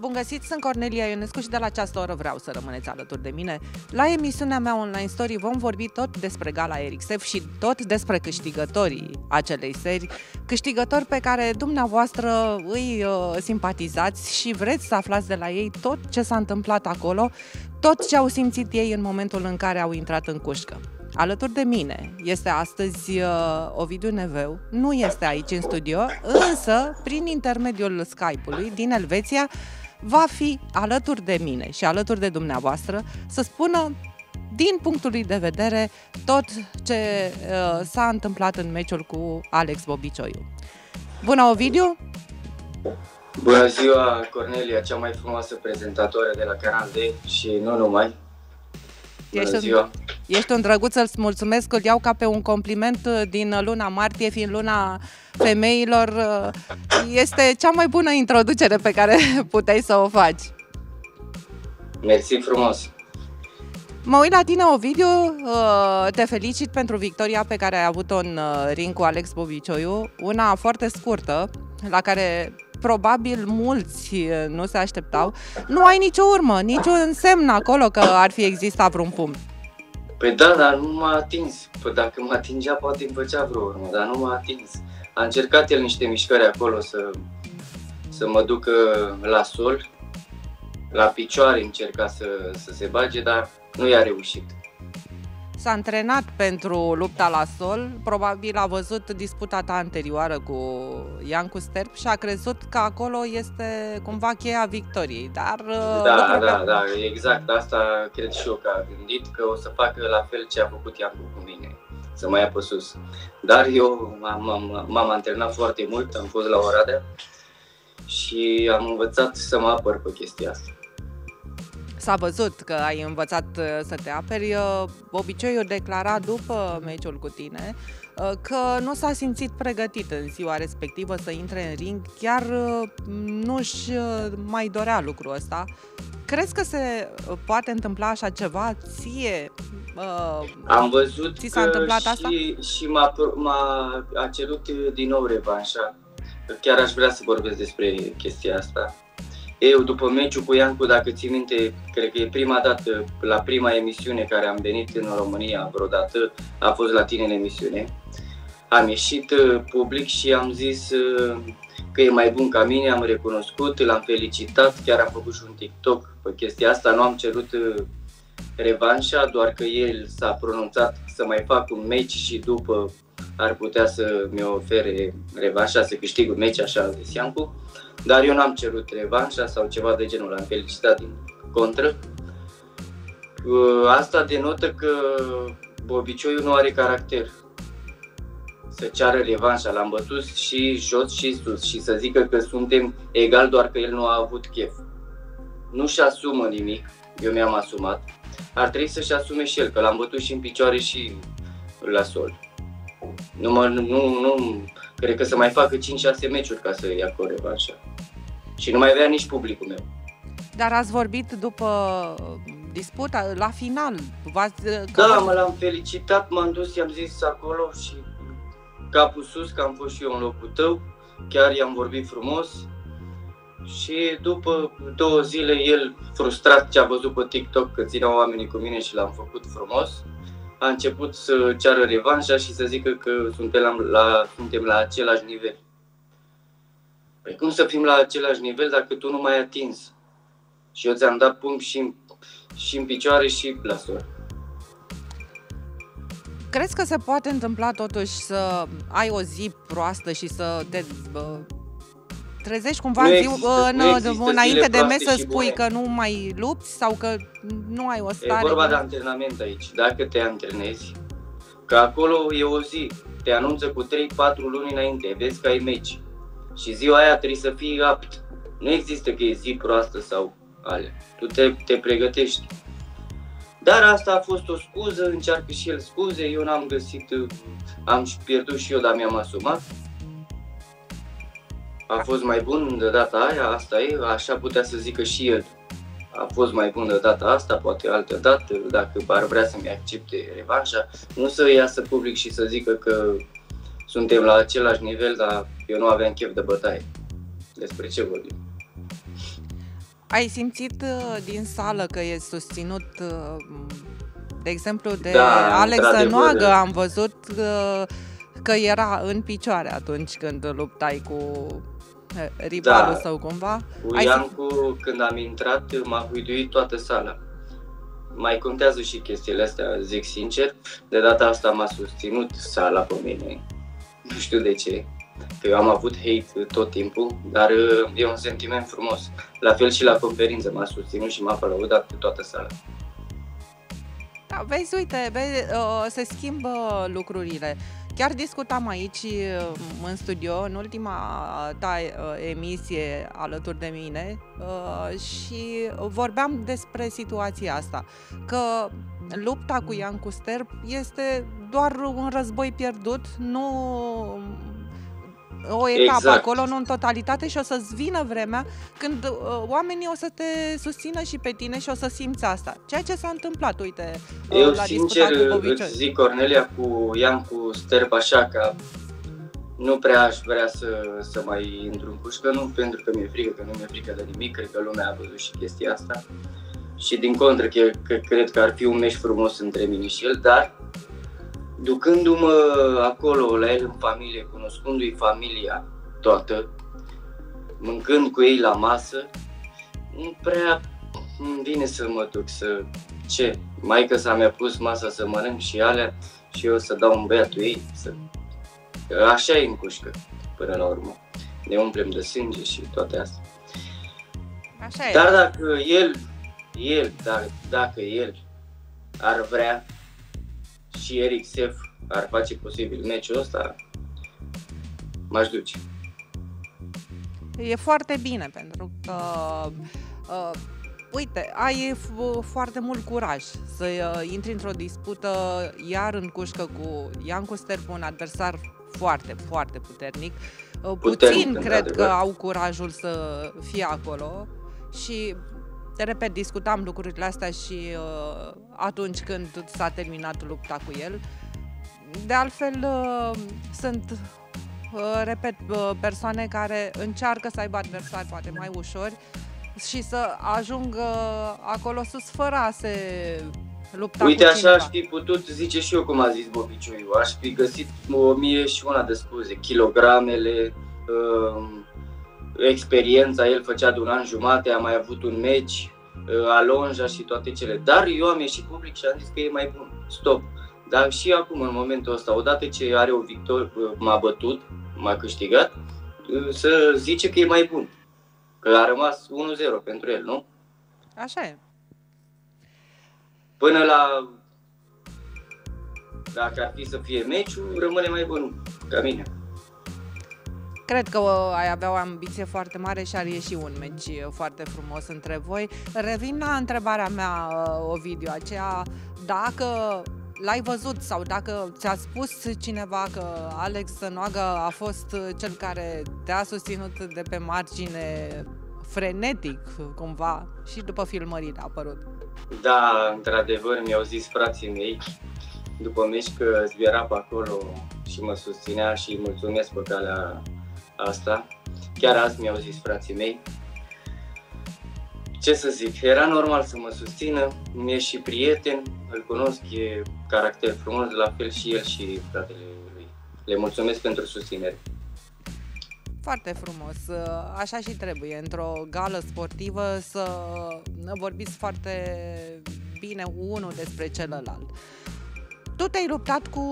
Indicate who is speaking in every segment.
Speaker 1: Bun găsit, sunt Cornelia Ionescu și de la această oră vreau să rămâneți alături de mine. La emisiunea mea Online Story vom vorbi tot despre Gala RXF și tot despre câștigătorii acelei serii, câștigători pe care dumneavoastră îi simpatizați și vreți să aflați de la ei tot ce s-a întâmplat acolo, tot ce au simțit ei în momentul în care au intrat în cușcă. Alături de mine este astăzi Ovidiu Neveu, nu este aici în studio, însă prin intermediul Skype-ului din Elveția va fi alături de mine și alături de dumneavoastră să spună din punctul lui de vedere tot ce s-a întâmplat în meciul cu Alex Bobicioiu. Bună, Ovidiu!
Speaker 2: Bună ziua, Cornelia, cea mai frumoasă prezentatoare de la Canal D și nu numai. Bună ziua!
Speaker 1: Ești un drăguț, să-ți mulțumesc, îl iau ca pe un compliment din luna martie, fiind luna femeilor. Este cea mai bună introducere pe care puteai să o faci.
Speaker 2: Mersi frumos!
Speaker 1: Mă uit la tine, Ovidiu, te felicit pentru victoria pe care ai avut-o în ring cu Alex Bobicioiu, una foarte scurtă, la care probabil mulți nu se așteptau. Nu ai nicio urmă, niciun semn acolo că ar fi existat vreun pumn.
Speaker 2: Păi da, dar nu m-a atins. Păi dacă mă atingea, poate îmi făcea vreo urmă, dar nu m-a atins. A încercat el niște mișcări acolo să mă ducă la sol, la picioare încerca să se bage, dar nu i-a reușit.
Speaker 1: S-a antrenat pentru lupta la sol, probabil a văzut disputa ta anterioară cu Iancu Sterp și a crezut că acolo este cumva cheia victoriei, dar...
Speaker 2: Da, exact, asta cred și eu că a gândit, că o să facă la fel ce a făcut Iancu cu mine, să mă ia pe sus. Dar eu m-am antrenat foarte mult, am fost la Oradea și am învățat să mă apăr pe chestia asta.
Speaker 1: S-a văzut că ai învățat să te aperi. Bobicioiu declara după meciul cu tine că nu s-a simțit pregătit în ziua respectivă să intre în ring, chiar nu-și mai dorea lucrul ăsta. Crezi că se poate întâmpla așa ceva? Ție
Speaker 2: am văzut
Speaker 1: ți s-a întâmplat asta?
Speaker 2: Și a cerut din nou revanșa. Chiar aș vrea să vorbesc despre chestia asta. Eu, după meciul cu Iancu, dacă ții minte, cred că e prima dată, la prima emisiune care am venit în România vreodată, a fost la tine în emisiune. Am ieșit public și am zis că e mai bun ca mine, am recunoscut, l-am felicitat, chiar am făcut și un TikTok pe chestia asta, nu am cerut revanșa, doar că el s-a pronunțat să mai fac un meci și după ar putea să mi ofere revanșa, să câștig un meci, așa a zis Iancu. Dar eu n-am cerut revanșa sau ceva de genul, l-am felicitat din contră. Asta denotă că Bobicioiu nu are caracter să ceară revanșa. L-am bătut și jos și sus și să zică că suntem egali, doar că el nu a avut chef. Nu-și asumă nimic, eu mi-am asumat. Ar trebui să-și asume și el, că l-am bătut și în picioare și la sol. Nu, cred că să mai facă 5-6 meciuri ca să ia cu revanșa. Și nu mai avea nici publicul meu.
Speaker 1: Dar ați vorbit după disputa, la final?
Speaker 2: Da, l-am felicitat, m-am dus, i-am zis acolo și capul sus, că am fost și eu în locul tău. Chiar i-am vorbit frumos. Și după 2 zile, el, frustrat ce a văzut pe TikTok că țineau oamenii cu mine și l-am făcut frumos, a început să ceară revanșa și să zică că suntem la același nivel. Păi cum să fim la același nivel dacă tu nu m-ai atins? Și eu ți-am dat pumn și în picioare și la sol.
Speaker 1: Crezi că se poate întâmpla totuși să ai o zi proastă și să te trezești cumva înainte de meci să spui că nu mai lupți sau că nu ai o stare?
Speaker 2: E vorba de antrenament aici. Dacă te antrenezi, că acolo e o zi, te anunță cu 3-4 luni înainte, vezi că ai meci. Și ziua aia trebuie să fii apt. Nu există că e zi proastă sau alea. Tu te pregătești. Dar asta a fost o scuză, încearcă și el scuze, eu n-am găsit, am pierdut și eu, dar mi-am asumat. A fost mai bun de data aia, asta e, așa putea să zică și el. A fost mai bun de data asta, poate altă dată, dacă ar vrea să-mi accepte revanșa. Nu să iasă public și să zică că suntem la același nivel, dar eu nu aveam chef de bătaie. Despre ce vorbim?
Speaker 1: Ai simțit din sală că e susținut, de exemplu, de
Speaker 2: Da,
Speaker 1: Alex
Speaker 2: într-adevăr.
Speaker 1: Sănoagă, am văzut că era în picioare atunci când luptai cu rivalul
Speaker 2: Da,
Speaker 1: său cumva.
Speaker 2: cu
Speaker 1: Ai
Speaker 2: Iancu, când am intrat, m-a huiduit toată sala. Mai contează și chestiile astea, zic sincer. De data asta m-a susținut sala pe mine. Nu știu de ce. Că eu am avut hate tot timpul, dar e un sentiment frumos. La fel și la conferință m-a susținut și m-a aplaudat pe toată sala.
Speaker 1: Da, vezi, uite, se schimbă lucrurile. Chiar discutam aici în studio, în ultima ta emisie alături de mine și vorbeam despre situația asta, că lupta cu Iancu Sterp este doar un război pierdut, nu o etapă
Speaker 2: Exact.
Speaker 1: acolo, nu în totalitate, și o să-ți vină vremea când oamenii o să te susțină și pe tine și o să simți asta. Ceea ce s-a întâmplat, uite,
Speaker 2: Eu
Speaker 1: la
Speaker 2: sincer
Speaker 1: disputat cu Bobicioi.
Speaker 2: îți zic, Cornelia, cu Iancu Sterp așa, că nu prea aș vrea să mai intru în pușcă, nu pentru că mi-e frică, că nu mi-e frică de nimic, cred că lumea a văzut și chestia asta. Și din contră, că cred că ar fi un meci frumos între mine și el, dar ducându-mă acolo la el în familie, cunoscându-i familia toată, mâncând cu ei la masă, nu prea îmi vine să mă duc să... Ce? Maică-sa mi-a pus masa să mănânc și alea și eu să dau un băiatul ei, să... Așa e în cușcă, până la urmă. Ne umplem de sânge și toate astea.
Speaker 1: Așa e.
Speaker 2: Dar dacă el ar vrea și Eric Sef ar face posibil meciul ăsta, m-aș duce.
Speaker 1: E foarte bine, pentru că uite, ai foarte mult curaj să intri într-o dispută iar în cușcă cu Iancu Sterp, un adversar foarte, foarte puternic. Puțin cred că au curajul să fie acolo și, te repet, discutam lucrurile astea și atunci când s-a terminat lupta cu el. De altfel, sunt, repet, persoane care încearcă să aibă adversari poate mai ușori și să ajungă acolo sus fără a se lupta.
Speaker 2: Uite,
Speaker 1: cu
Speaker 2: așa
Speaker 1: cineva.
Speaker 2: aș fi putut, zice și eu cum a zis Bobicioi, aș fi găsit 1001 de scuze, kilogramele, experiența, el făcea de un an jumate, a mai avut un meci, alonja și toate cele, dar eu am ieșit public și am zis că e mai bun, stop. Dar și acum, în momentul ăsta, odată ce are o victorie, m-a bătut, m-a câștigat, să zice că e mai bun, că a rămas 1-0 pentru el, nu?
Speaker 1: Așa e.
Speaker 2: Până la, dacă ar fi să fie meciul, rămâne mai bun ca mine.
Speaker 1: Cred că ai avea o ambiție foarte mare și ar ieși un meci foarte frumos între voi. Revin la întrebarea mea, Ovidiu, aceea dacă l-ai văzut sau dacă ți-a spus cineva că Alex Sănoagă a fost cel care te-a susținut de pe margine frenetic, cumva, și după filmările a apărut.
Speaker 2: Da, într-adevăr, mi-au zis frații mei după meci că zbiera pe acolo și mă susținea și îi mulțumesc pe calea asta. Chiar azi mi-au zis frații mei. Ce să zic, era normal să mă susțină, mi-e și prieten, îl cunosc, e caracter frumos, la fel și el și fratele lui. Le mulțumesc pentru susținere.
Speaker 1: Foarte frumos, așa și trebuie, într-o gală sportivă să vorbiți foarte bine unul despre celălalt. Tu te-ai luptat cu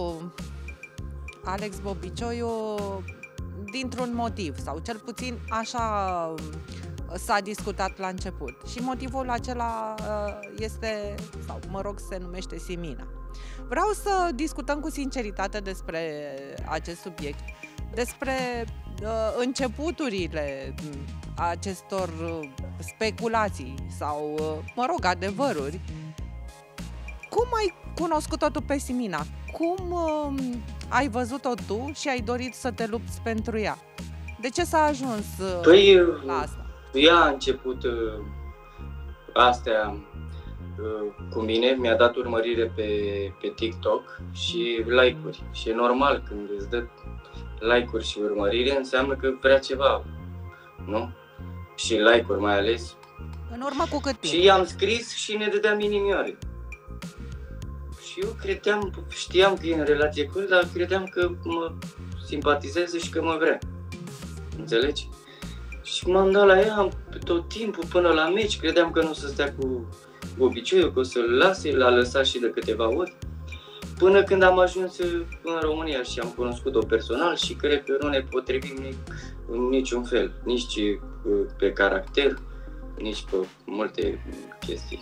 Speaker 1: Alex Bobicioiu dintr-un motiv, sau cel puțin așa s-a discutat la început. Și motivul acela este, sau mă rog, se numește Simina. Vreau să discutăm cu sinceritate despre acest subiect, despre începuturile acestor speculații sau, mă rog, adevăruri. Cum ai cunoscut-o tu pe Simina? Cum ai văzut-o tu și ai dorit să te lupți pentru ea? De ce s-a ajuns la asta?
Speaker 2: Ea a început astea cu mine, mi-a dat urmărire pe TikTok și like-uri. Și e normal, când îți dă like-uri și urmărire, înseamnă că vrea ceva, nu? Și like-uri mai ales,
Speaker 1: În urmă cu cât timp?
Speaker 2: Și i-am scris și ne dădeam inimioare. Și eu știam că e în relație cu el, dar credeam că mă simpatizează și că mă vrea. Înțelegi? Și m-am dat la ea tot timpul până la meci, credeam că nu o să stea cu obiceiul, că o să-l lase, l-a lăsat și de câteva ori. Până când am ajuns în România și am cunoscut-o personal și cred că nu ne potrivim în niciun fel, nici pe caracter, nici pe multe chestii.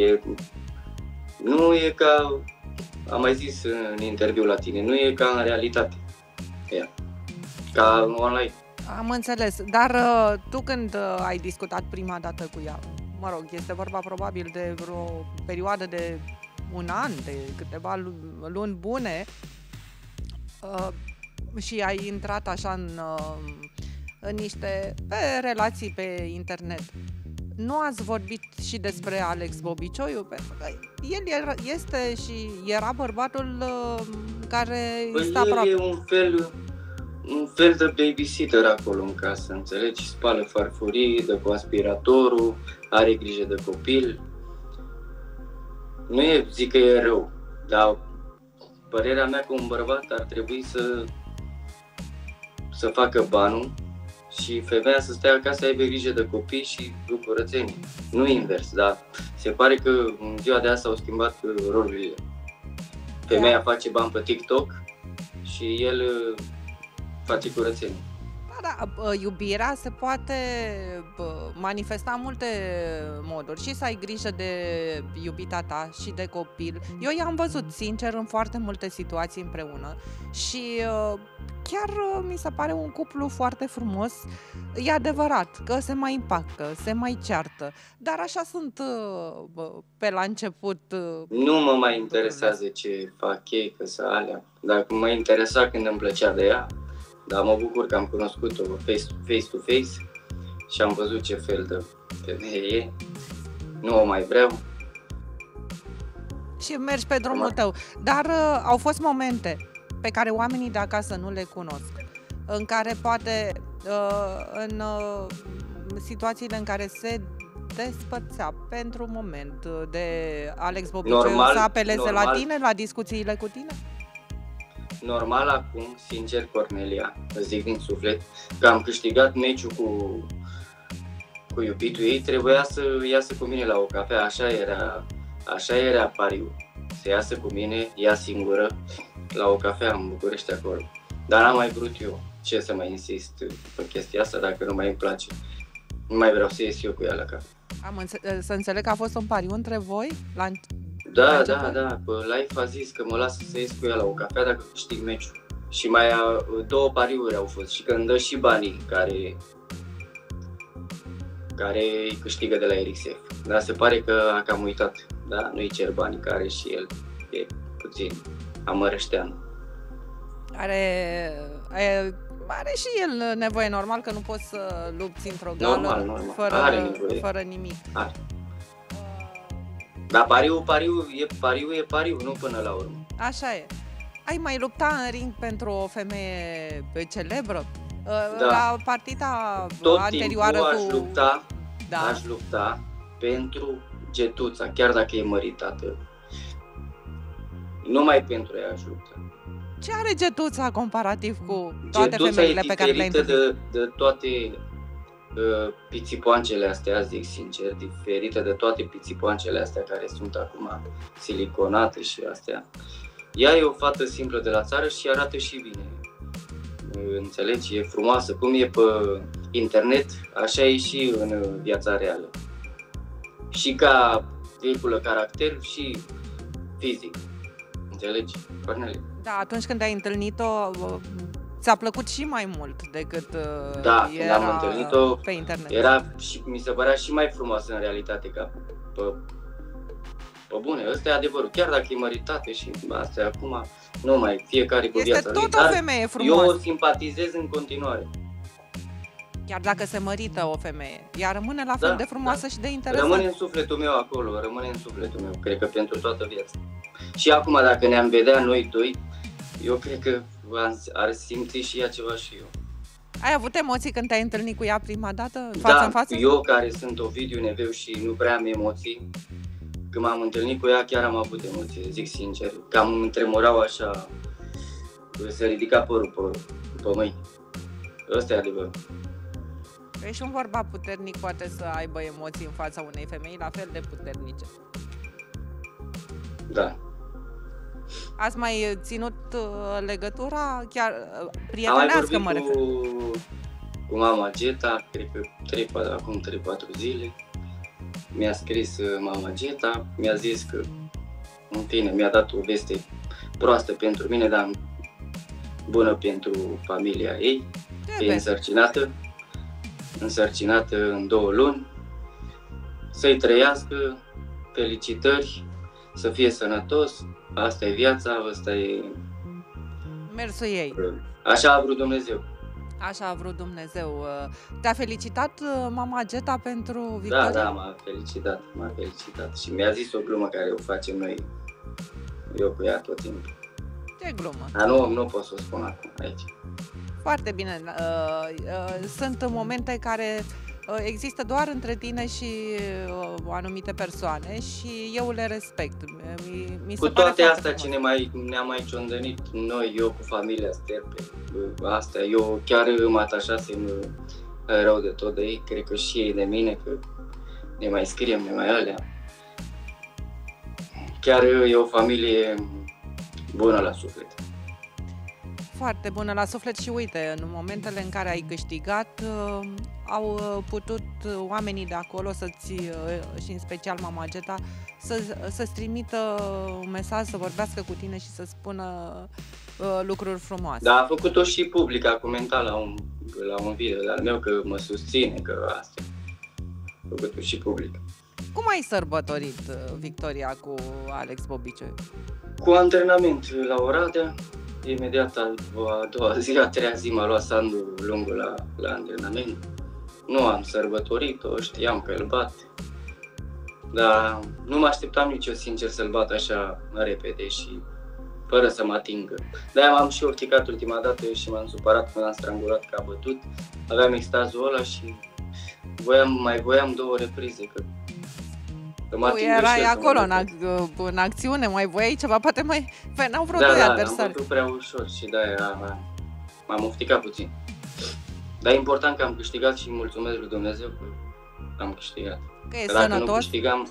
Speaker 2: Nu e ca, am mai zis în interviul la tine, nu e ca în realitate, ca online.
Speaker 1: Am înțeles, dar tu când ai discutat prima dată cu ea, mă rog, este vorba probabil de vreo perioadă de un an, de câteva luni bune, și ai intrat așa în niște relații pe internet. Nu ați vorbit și despre Alex Bobicioiu? Pentru că el este și era bărbatul care stă aproape.
Speaker 2: El e un fel de babysitter acolo în casă, înțelegi? Spală farfurii, dă cu aspiratorul, are grijă de copil. Nu zic că e rău, dar părerea mea că un bărbat ar trebui să facă banul și femeia să stea acasă, să aibă grijă de copii și de curățenie. Nu invers, dar se pare că în ziua de azi s-au schimbat rolurile. Femeia face bani pe TikTok și el face curățenie.
Speaker 1: Da, iubirea se poate manifesta în multe moduri și să ai grijă de iubita ta și de copil. Eu i-am văzut, sincer, în foarte multe situații împreună și chiar mi se pare un cuplu foarte frumos. E adevărat că se mai împacă, se mai ceartă, dar așa sunt pe la început.
Speaker 2: Nu mă mai interesează ce fac ei, că să alea. Dacă mă interesa când îmi plăcea de ea, dar mă bucur că am cunoscut-o face-to-face și am văzut ce fel de femeie e. Nu o mai vreau.
Speaker 1: Și mergi pe drumul tău. Dar au fost momente pe care oamenii de acasă nu le cunosc, în care poate în situațiile în care se despărțea pentru un moment de Alex Bobicioiu să apeleze la tine, la discuțiile cu tine?
Speaker 2: Normal acum, sincer, Cornelia, îți zic din suflet, că am câștigat meciul cu iubitul ei, trebuia să iasă cu mine la o cafea, așa era pariul. Să iasă cu mine, ea singură, la o cafea în București acolo. Dar n-am mai vrut eu. Ce să mai insist pe chestia asta dacă nu mai îmi place? Nu mai vreau să ies eu cu ea la cafea.
Speaker 1: Să înțeleg că a fost un pariu între voi?
Speaker 2: Da, pe live a zis că mă lasă să ies cu ea la o cafea dacă câștig meciul. Și mai două pariuri au fost și că îmi dă și banii care îi câștigă de la RXF. Dar se pare că a cam uitat. Da? Nu-i cer banii care și el e puțin amărăștean.
Speaker 1: Are și el nevoie, normal că nu poți să lupți într-o gală
Speaker 2: normal.
Speaker 1: Fără nimic.
Speaker 2: Are. Dar pariu e pariu, nu până la urmă.
Speaker 1: Așa e. Ai mai lupta în ring pentru o femeie celebră?
Speaker 2: Da.
Speaker 1: La partida
Speaker 2: tot
Speaker 1: anterioară
Speaker 2: aș lupta pentru Getuța, chiar dacă e măritată. Numai pentru ea aș lupta.
Speaker 1: Ce are Getuța comparativ cu toate femeile pe care le-ai întâlnit?
Speaker 2: De toate pițipoancele astea, zic sincer, diferită de toate pițipoancele astea care sunt acum siliconate și astea. Ea e o fată simplă de la țară și arată și bine. Înțelegi? E frumoasă. Cum e pe internet, așa e și în viața reală. Și ca vehiculă caracter și fizic. Înțelegi, Cornelia?
Speaker 1: Da, atunci când ai întâlnit-o, ți-a plăcut și mai mult decât
Speaker 2: când am întâlnit-o,
Speaker 1: pe internet.
Speaker 2: Mi se părea și mai frumoasă în realitate ca pe bune. Ăsta e adevărul. Chiar dacă e măritată și astea acum, nu mai, fiecare cu viața lui.
Speaker 1: Este tot o femeie frumoasă.
Speaker 2: Eu o simpatizez în continuare.
Speaker 1: Chiar dacă se mărită o femeie, ea rămâne la fel de frumoasă și de interesantă.
Speaker 2: Rămâne în sufletul meu acolo, cred că pentru toată viața. Și acum dacă ne-am vedea noi doi, eu cred că ar simți și ea ceva și eu.
Speaker 1: Ai avut emoții când te-ai întâlnit cu ea prima dată, față în față?
Speaker 2: Eu care sunt Ovidiu Neveu și nu prea am emoții, când m-am întâlnit cu ea chiar am avut emoții, zic sincer. Cam îmi tremurau așa, se ridica părul pe mâini. Ăsta e adevărul.
Speaker 1: Păi și un bărbat puternic poate să aibă emoții în fața unei femei la fel de puternice.
Speaker 2: Da.
Speaker 1: Ați mai ținut legătura chiar prietenească, mă refer?
Speaker 2: Cu mama Geta, cred că acum 3-4 zile. Mi-a scris mama Geta, mi-a zis că, în fine, mi-a dat o veste proastă pentru mine, dar bună pentru familia ei. E însărcinată în 2 luni. Să-i trăiască, felicitări, să fie sănătos, asta e viața, asta e
Speaker 1: mersul ei.
Speaker 2: Așa a vrut Dumnezeu.
Speaker 1: Așa a vrut Dumnezeu. Te-a felicitat mama Geta pentru victoria?
Speaker 2: Da, m-a felicitat și mi-a zis o glumă care o facem noi, eu cu ea tot timpul.
Speaker 1: Ce glumă?
Speaker 2: Dar nu pot să o spun acum aici.
Speaker 1: Foarte bine. Sunt momente care există doar între tine și anumite persoane și eu le respect. Mi se
Speaker 2: cu toate astea ce ne-a mai ciondănit noi, eu cu familia Sterpe, astea, eu chiar mă atașasem rău de tot de ei, cred că și ei de mine, că ne mai scriem, ne mai alea. Chiar e o familie bună la suflet.
Speaker 1: Foarte bună la suflet și uite, în momentele în care ai câștigat, au putut oamenii de acolo să-ți, și în special mama Geta, să-ți trimită un mesaj, să vorbească cu tine și să spună lucruri frumoase.
Speaker 2: Da, a făcut-o și public, a comentat la un video de-al meu că mă susține, că asta. A făcut-o și public.
Speaker 1: Cum ai sărbătorit victoria cu Alex Bobiciu?
Speaker 2: Cu antrenament la Oradea. Imediat a doua zi, a treia zi m-a luat Sandu Lungu la antrenament. Nu am sărbătorit-o, știam că îl bat. Dar nu mă așteptam nici eu, sincer, să-l bat așa repede și fără să mă atingă. De-aia m-am și urticat ultima dată și m-am supărat când am strangulat că a bătut. Aveam extazul ăla și mai voiam 2 reprize, că
Speaker 1: tu erai acolo în acțiune, mai voiai ceva, poate mai veneau vreo 2 adversari.
Speaker 2: Da, am bătut prea ușor și de-aia m-am ofticat puțin. Dar e important că am câștigat și mulțumesc lui Dumnezeu că am câștigat.
Speaker 1: Că e sănătos?
Speaker 2: Dacă nu câștigam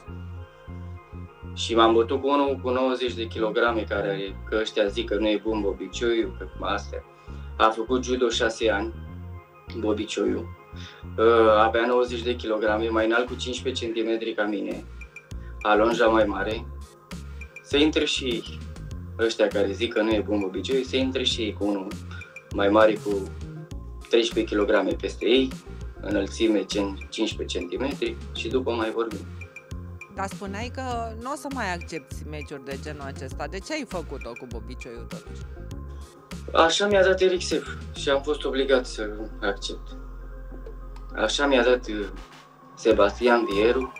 Speaker 2: și m-am bătut cu unul cu 90 de kilograme, că ăștia zic că nu e bun Bobicioiu, că astea. A făcut judo 6 ani, Bobicioiu. Avea 90 de kilograme, mai înalt cu 15 cm ca mine. Alonja mai mare, să intre și ăștia care zic că nu e bun Bobicioiu, să intre și cu unul mai mare cu 13 kg peste ei, înălțime 15 cm și după mai vorbim.
Speaker 1: Dar spuneai că nu o să mai accepti meciuri de genul acesta. De ce ai făcut-o cu Bobicioiu totuși?
Speaker 2: Așa mi-a dat Erixef și am fost obligat să accept. Așa mi-a dat Sebastian Vieru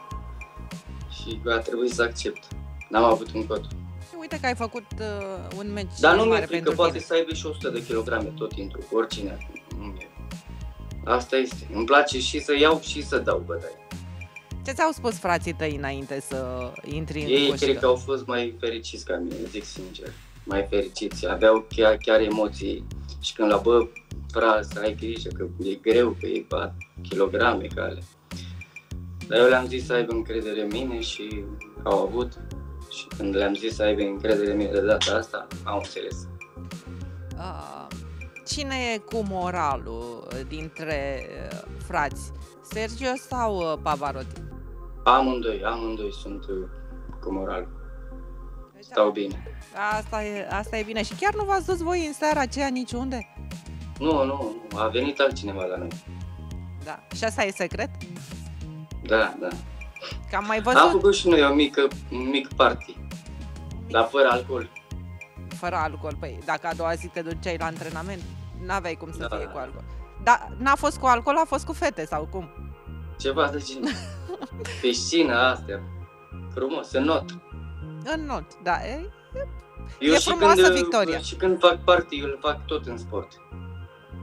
Speaker 2: și a trebuit să accept. N-am avut un cod.
Speaker 1: Și uite că ai făcut un meci.
Speaker 2: Dar nu mi-e frică, poate să aibă și 100 de kilograme tot intru, cu oricine. Asta este. Îmi place și să iau și să dau bătaie.
Speaker 1: Ce ți-au spus frații tăi înainte să intri în
Speaker 2: Ei
Speaker 1: coșcă?
Speaker 2: cred că au fost mai fericiți ca mine, zic sincer. Mai fericiți. Aveau chiar emoții. Și când la frate, să ai grijă că e greu, că e 4 kilograme ca alea. Dar eu le-am zis să aibă încredere în mine și au avut. Și când le-am zis să aibă încredere în mine de data asta, au înțeles.
Speaker 1: Cine e cu moralul dintre frați? Sergio sau Pavarotti?
Speaker 2: Amândoi sunt cu moralul. Stau bine.
Speaker 1: Asta e bine. Și chiar nu v-ați dus voi în seara aceea niciunde?
Speaker 2: Nu, a venit altcineva la noi.
Speaker 1: Da. Și asta e secret?
Speaker 2: Da.
Speaker 1: Că am mai văzut.
Speaker 2: Am făcut și noi un mic party, dar fără alcool.
Speaker 1: Fără alcool, păi dacă a doua zi te duceai la antrenament, n-aveai cum să fie cu alcool. Dar n-a fost cu alcool, a fost cu fete sau cum?
Speaker 2: Ceva de genul. Piscină, astea. Frumos, în not.
Speaker 1: În not, da. E
Speaker 2: Eu
Speaker 1: frumoasă victoria.
Speaker 2: Și când fac party, îl fac tot în sport.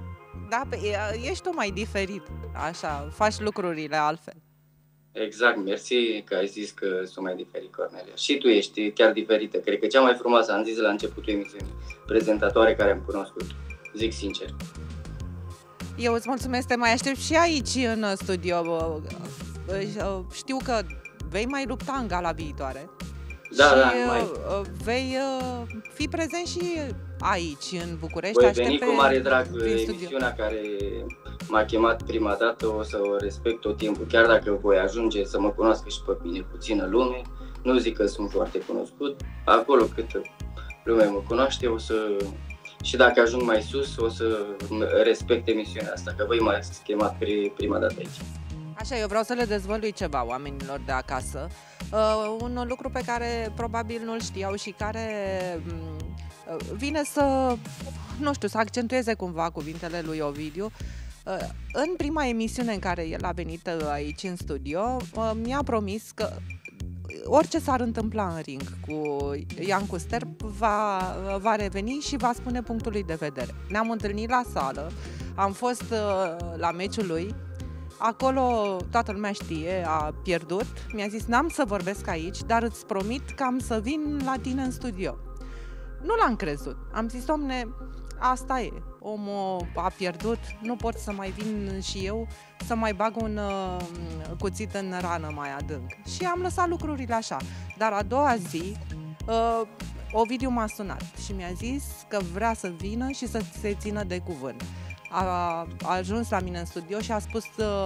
Speaker 1: Da, ești tu mai diferit, așa, faci lucrurile altfel.
Speaker 2: Exact, mersi că ai zis că sunt mai diferit, Cornelia. Și tu ești chiar diferită. Cred că cea mai frumoasă, am zis la începutul emisiunii, prezentatoare care am cunoscut. Zic sincer.
Speaker 1: Eu îți mulțumesc, te mai aștept și aici în studio. Știu că vei mai lupta în gala viitoare.
Speaker 2: Da,
Speaker 1: și
Speaker 2: da,
Speaker 1: vei fi prezent și aici, în București.
Speaker 2: Voi veni cu mare drag. Emisiunea care m-a chemat prima dată o să o respect tot timpul. Chiar dacă voi ajunge să mă cunoască și pe mine puțină lume, nu zic că sunt foarte cunoscut. Acolo cât lume mă cunoaște, și dacă ajung mai sus, o să respect emisiunea asta, că voi m-ați chemat prima dată aici.
Speaker 1: Așa, eu vreau să le dezvălui ceva oamenilor de acasă. Un lucru pe care probabil nu-l știau și care vine să, nu știu, să accentueze cumva cuvintele lui Ovidiu. În prima emisiune în care el a venit aici în studio, mi-a promis că orice s-ar întâmpla în ring cu Iancu Sterp va reveni și va spune punctul lui de vedere. Ne-am întâlnit la sală, am fost la meciul lui. Acolo toată lumea știe, a pierdut. Mi-a zis, n-am să vorbesc aici, dar îți promit că am să vin la tine în studio. Nu l-am crezut. Am zis, domne, asta e. Omul a pierdut, nu pot să mai vin și eu să mai bag un cuțit în rană mai adânc. Și am lăsat lucrurile așa. Dar a doua zi, Ovidiu m-a sunat și mi-a zis că vrea să vină și să se țină de cuvânt. A ajuns la mine în studio și a spus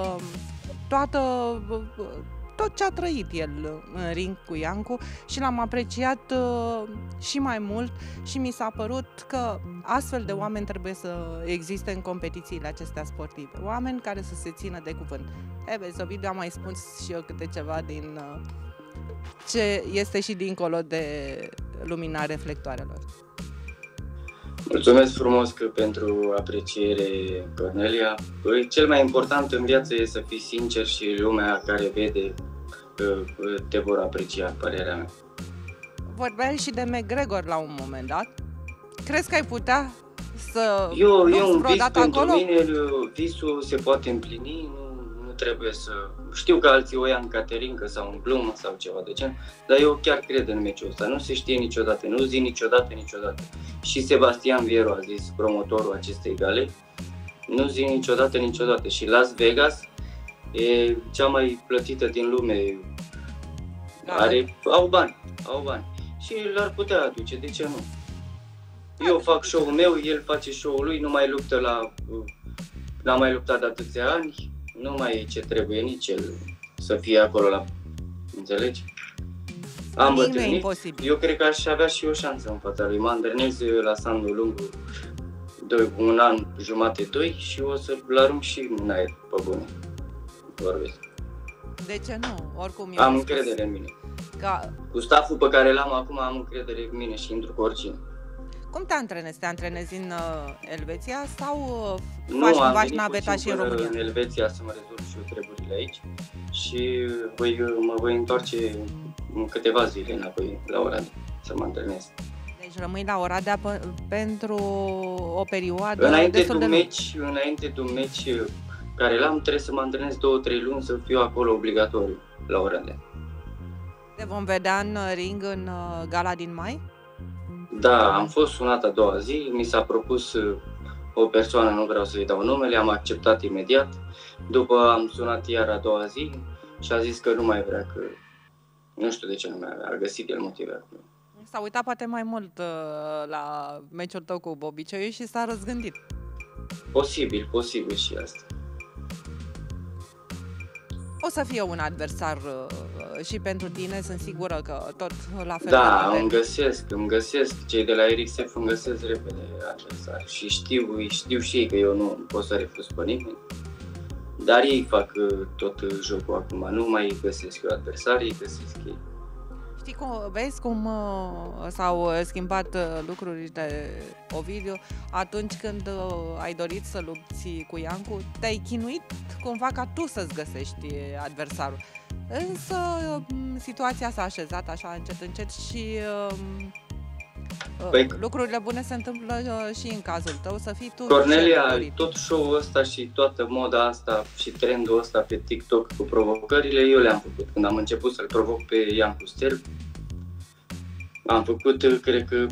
Speaker 1: tot ce a trăit el în ring cu Iancu și l-am apreciat și mai mult și mi s-a părut că astfel de oameni trebuie să existe în competițiile acestea sportive. Oameni care să se țină de cuvânt. Vezi, Ovidiu, am mai spus și eu câte ceva din ce este și dincolo de lumina reflectoarelor.
Speaker 2: Mulțumesc frumos pentru apreciere, Cornelia. Cel mai important în viață e să fii sincer și lumea care vede te vor aprecia, părerea mea.
Speaker 1: Vorbeai și de McGregor la un moment dat. Crezi că ai putea să
Speaker 2: eu un vis
Speaker 1: acolo?
Speaker 2: Pentru mine, visul se poate împlini, nu trebuie să... Știu că alții o ia în caterincă sau în glumă sau ceva de gen, dar eu chiar cred în meciul ăsta. Nu se știe niciodată, nu zi niciodată. Și Sebastian Vieru a zis, promotorul acestei gale, nu zi niciodată. Și Las Vegas e cea mai plătită din lume. Au bani. Și l-ar putea aduce, de ce nu? Eu fac show-ul meu, el face show-ul lui, n-a mai luptat de atâția ani. Nu mai e ce trebuie nici el să fie acolo înțelegi? Am bătrânit, eu cred că aș avea și o șansă în fața lui. Mă antrenez la Sandu Lungu 1 an jumate, 2 și o să-l arunc și în aer, pe bune. Vorbesc.
Speaker 1: De ce nu? Oricum
Speaker 2: am încredere în mine. Cu stafful pe care l-am acum am încredere în mine și intru cu oricine.
Speaker 1: Cum te antrenezi? Te antrenezi în Elveția sau faci cumva și naveta și în România?
Speaker 2: În Elveția să mă rezolv și eu treburile aici și mă voi întoarce în câteva zile înapoi la Oradea să mă antrenez.
Speaker 1: Deci rămâi la Oradea pentru o perioadă destul de lungă.
Speaker 2: Înainte de un meci care l-am, trebuie să mă antrenez 2-3 luni să fiu acolo obligatoriu la Oradea.
Speaker 1: Te vom vedea în ring în gala din mai?
Speaker 2: Da, am fost sunat a doua zi, mi s-a propus o persoană, nu vreau să-i dau numele, am acceptat imediat. După am sunat iar a doua zi și a zis că nu mai vrea, că nu știu de ce nu mai avea, a găsit el motive.
Speaker 1: S-a uitat poate mai mult la meciul tău cu Bobicioiu și s-a răzgândit.
Speaker 2: Posibil și asta.
Speaker 1: O să fie un adversar și pentru tine, sunt sigură că tot la fel.
Speaker 2: Da, îmi găsesc, cei de la RXF îmi găsesc repede adversari și știu și ei că eu nu pot să refuz pe nimeni, dar ei fac tot jocul acum, nu mai găsesc eu adversari, ei găsesc ei.
Speaker 1: Știi vezi cum s-au schimbat lucrurile, Ovidiu, atunci când ai dorit să lupți cu Iancu, te-ai chinuit cumva ca tu să-ți găsești adversarul. Însă situația s-a așezat așa încet și
Speaker 2: Păi,
Speaker 1: lucrurile bune se întâmplă și în cazul tău, să fii tu.
Speaker 2: Cornelia, tot show-ul ăsta și toată moda asta și trendul ăsta pe TikTok cu provocările, eu le-am făcut. Când am început să-l provoc pe Iancu Sterb, am făcut, cred că,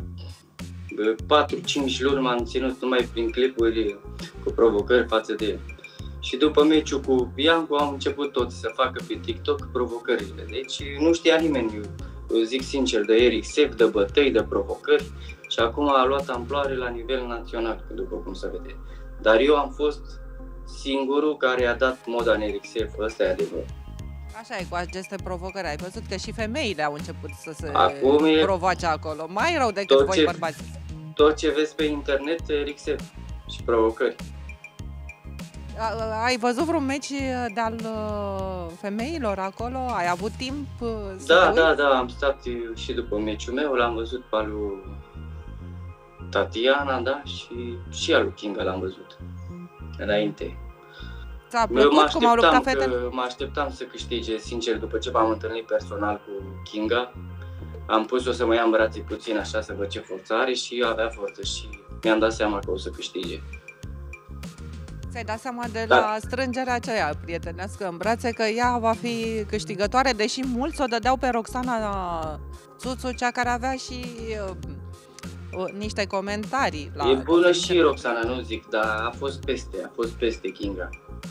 Speaker 2: 4-5 luni m-am ținut numai prin clipuri cu provocări față de el. Și după meciul cu Iancu am început tot să facă pe TikTok provocările. Deci nu știa nimeni, eu zic sincer, de Eric Sev, de bătăi, de provocări. Și acum a luat amploare la nivel național, după cum se vede. Dar eu am fost singurul care a dat moda în Eric Sev, ăsta e adevăr.
Speaker 1: Așa e, cu aceste provocări. Ai văzut că și femeile au început să se provoace acolo. Mai rău decât voi bărbați.
Speaker 2: Tot ce vezi pe internet, Eric Sev și provocări.
Speaker 1: Ai văzut vreun meci de-al femeilor acolo? Ai avut timp
Speaker 2: să te uiți? Da, am stat și după meciul meu, l-am văzut pe al lui Tatiana, da, și al lui Kinga l-am văzut înainte.
Speaker 1: Ți-a plăcut cum au luptat fetele?
Speaker 2: Mă așteptam să câștige, sincer, după ce m-am întâlnit personal cu Kinga. Am pus-o să mă ia în brațe puțin așa, să văd ce forță are și avea forță și mi-am dat seama că o să câștige.
Speaker 1: Ți-ai dat seama de la strângerea aceea prietenească în brațe că ea va fi câștigătoare, deși mulți o dădeau pe Roxana Țuțu, cea care avea și niște comentarii.
Speaker 2: E bună și Roxana, nu zic, dar a fost peste Kinga.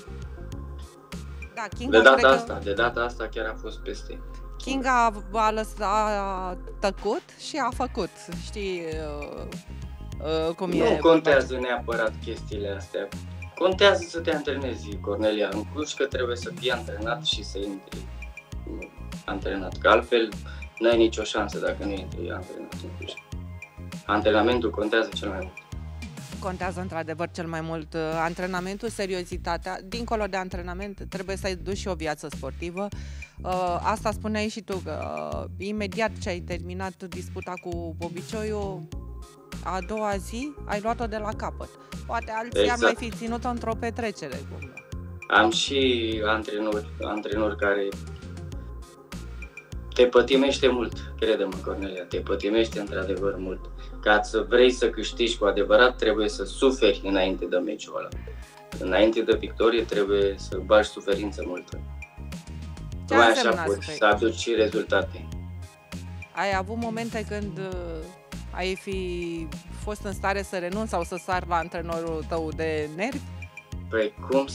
Speaker 1: Da, Kinga
Speaker 2: de data asta chiar a fost peste.
Speaker 1: Kinga a tăcut și a făcut, știi cum e.
Speaker 2: Nu contează neapărat chestiile astea. Contează să te antrenezi, Cornelia, în Cluj, că trebuie să fii antrenat și să intri antrenat, că altfel n-ai nicio șansă dacă nu intri antrenat în Cluj. Antrenamentul contează cel mai mult.
Speaker 1: Contează într-adevăr cel mai mult antrenamentul, seriozitatea. Dincolo de antrenament trebuie să ai dus și o viață sportivă. Asta spuneai și tu, că imediat ce ai terminat disputa cu Bobicioiu, a doua zi ai luat-o de la capăt. Poate alții ar mai fi ținut-o într-o petrecere.
Speaker 2: Am și antrenori care te pătimește mult, crede-mă, Cornelia, te pătimește într-adevăr mult. Ca să vrei să câștigi cu adevărat, trebuie să suferi înainte de meciul ăla. Înainte de victorie trebuie să bagi suferință multă. Numai așa poți să aduci și rezultate.
Speaker 1: Ai avut momente când ai fi fost în stare să renunți sau să sari la antrenorul tău de nervi?
Speaker 2: Păi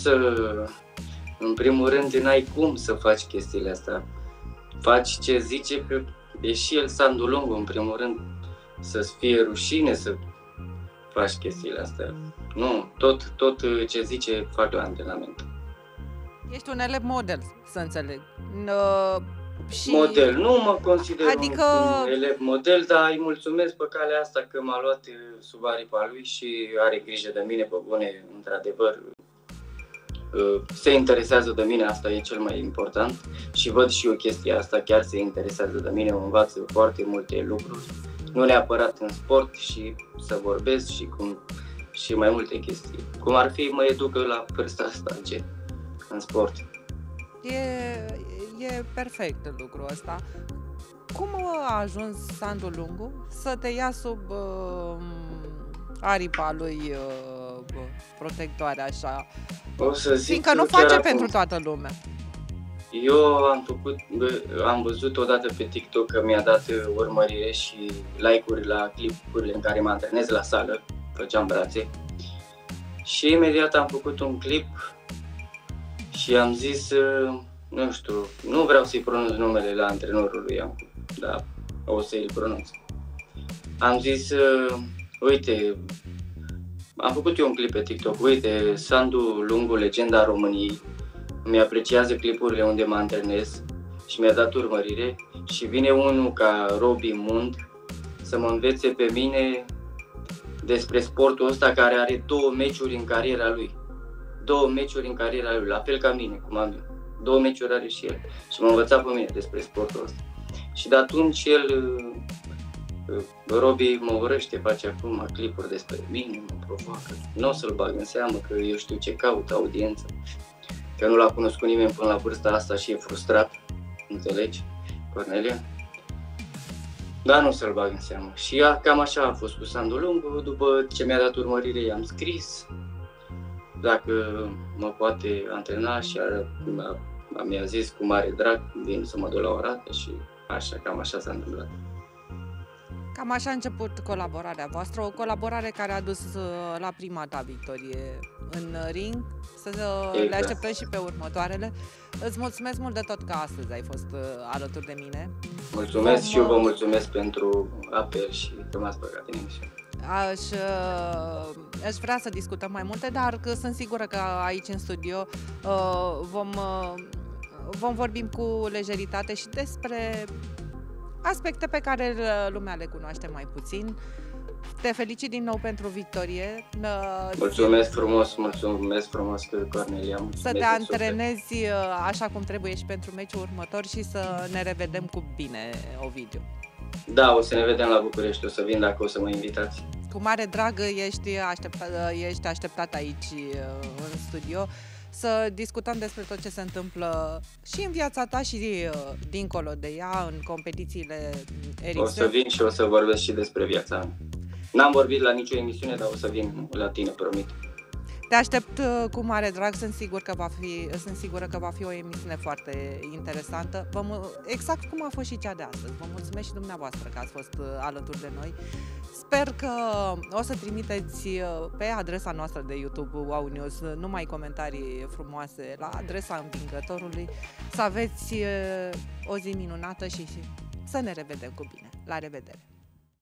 Speaker 2: în primul rând n-ai cum să faci chestiile astea. Faci ce zice, că e și el Sandu Lungu, în primul rând, să-ți fie rușine să faci chestiile astea. Nu, tot ce zice fac la antrenament.
Speaker 1: Ești un elev model, să înțeleg.
Speaker 2: Model, nu mă consider un elev model, dar îi mulțumesc pe calea asta că m-a luat sub aripa lui și are grijă de mine pe bune, într-adevăr. Se interesează de mine, asta e cel mai important și văd și eu chestia asta, chiar se interesează de mine, mă învață foarte multe lucruri, nu neapărat în sport, și să vorbesc și mai multe chestii. Cum ar fi, mă educă la vârsta asta, în sport.
Speaker 1: E perfect lucrul ăsta. Cum a ajuns Sandu Lungu să te ia sub aripa lui protectoare așa?
Speaker 2: O să zic
Speaker 1: fiindcă nu face pentru toată lumea.
Speaker 2: Eu am văzut odată pe TikTok că mi-a dat urmărire și like-uri la clipurile în care mă antrenez la sală, făceam brațe. Și imediat am făcut un clip și am zis, nu știu, nu vreau să-i pronunț numele la antrenorul lui Iancu, dar o să-i pronunț. Am zis, uite, am făcut eu un clip pe TikTok, uite, Sandu Lungu, legenda României, mi apreciază clipurile unde mă antrenez și mi-a dat urmărire și vine unul ca Robi Mund să mă învețe pe mine despre sportul ăsta, care are 2 meciuri în cariera lui. 2 meciuri în cariera lui, la fel ca mine, cum am eu. 2 meciuri are și el și m-a învățat pe mine despre sportul ăsta. Și de atunci Robi mă urăște, face acum clipuri despre mine, mă provoacă. Nu o să-l bag în seamă, că eu știu ce caut, audiență. Că nu l-a cunoscut nimeni până la vârsta asta și e frustrat. Înțelegi, Cornelia? Da, nu să-l bag în seamă. Și cam așa a fost cu Sandu Lungu. După ce mi-a dat urmărire, i-am scris dacă mă poate antrena și mi-a zis cu mare drag, vin să mă duc la o rată și așa, cam așa s-a întâmplat.
Speaker 1: Cam așa a început colaborarea voastră, o colaborare care a dus la prima ta victorie în ring, le așteptăm și pe următoarele. Îți mulțumesc mult de tot că astăzi ai fost alături de mine.
Speaker 2: Mulțumesc și eu vă mulțumesc pentru apel și că m-ați băgat în emisiune.
Speaker 1: Aș vrea să discutăm mai multe, dar că sunt sigură că aici în studio vom vorbi cu lejeritate și despre aspecte pe care lumea le cunoaște mai puțin. Te felicit din nou pentru victorie.
Speaker 2: Mulțumesc frumos, Cornelia.
Speaker 1: Să te antrenezi așa cum trebuie și pentru meciul următor și să ne revedem cu bine, Ovidiu.
Speaker 2: Da, o să ne vedem la București, o să vin dacă o să mă invitați.
Speaker 1: Cu mare drag ești așteptat aici în studio să discutăm despre tot ce se întâmplă și în viața ta și dincolo de ea, în competițiile ERICSF.
Speaker 2: O să vin și o să vorbesc și despre viața mea. N-am vorbit la nicio emisiune, dar o să vin la tine, promit.
Speaker 1: Te aștept cu mare drag, sunt sigură că va fi o emisiune foarte interesantă. Exact cum a fost și cea de astăzi. Vă mulțumesc și dumneavoastră că ați fost alături de noi. Sper că o să trimiteți pe adresa noastră de YouTube Wow News numai comentarii frumoase la adresa învingătorului. Să aveți o zi minunată și să ne revedem cu bine. La revedere!